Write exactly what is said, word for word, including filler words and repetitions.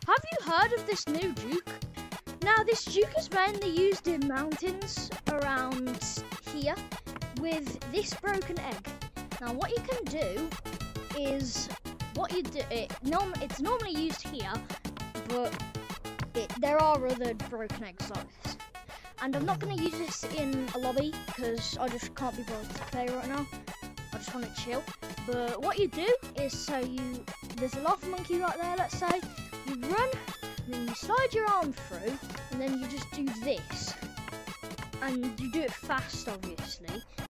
Have you heard of this new juke? Now, this juke is mainly used in mountains around here with this broken egg. Now, what you can do is, what you do, it, norm, it's normally used here, but it, there are other broken eggs like this. And I'm not going to use this in a lobby because I just can't be bothered to play right now. I just want to chill. But what you do is, so you, there's a lava monkey right there, let's say. You run, then you slide your arm through, and then you just do this. And you do it fast, obviously.